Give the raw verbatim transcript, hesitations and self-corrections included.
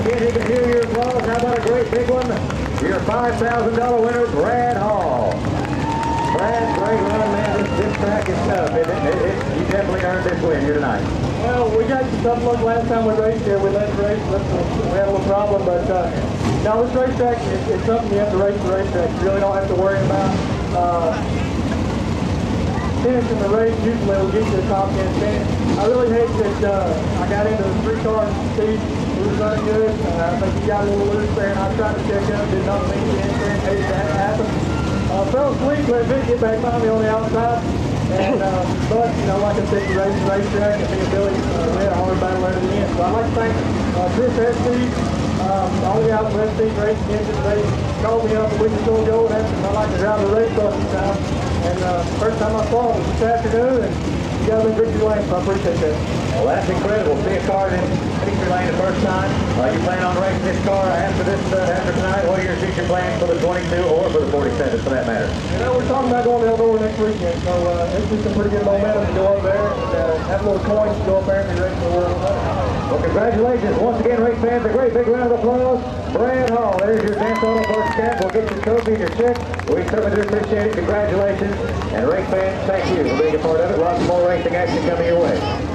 again, you can hear your applause. How about a great big one? Your five thousand dollar winner, Brad Hall. Brad, great run, man. This, this track is tough, isn't it? It, it? You definitely earned this win here tonight. Well, we got some tough luck last time we raced here. We let the race, we had a little problem, but uh, now this racetrack, it, it's something you have to race the racetrack. You really don't have to worry about uh, finishing the race. Usually it'll get you the top ten finish. I really hate that uh, I got into the three car speed. It was running good. Uh, I think he got a little loose there, and I tried to check up. Did not mean to enter and hated that happen. Uh, fell asleep, let Vic get back on me on the outside. And, uh, but, you know, like I said, the race the racetrack and the ability to uh, win a hard battle at the end. So I'd like to thank uh, Chris Esty, um, all the guys from West East Racing Engine. They called me up a week or so ago and asked me if I'd like to drive the race bus this time. And uh, first time I saw it was this afternoon, and you guys have been victory lane, so I appreciate that. Well, that's incredible. See a car in victory lane the first time. Uh, you plan on racing this car after this, uh, after tonight? What are your future plans for the twenty-two or for the forty-seven, for that matter? You know, we're talking about going to Eldora next weekend, so uh, it's just some pretty good momentum to go up there and uh, have a little coins to go up there and be racing the world. Well, congratulations once again, race fans. A great big round of applause. Brad Hall, there's your Dance Auto Parts cap. We'll get your trophy and your check. We certainly do appreciate it. Congratulations. And race fans, thank you for being a part of it. Lots more racing action coming your way.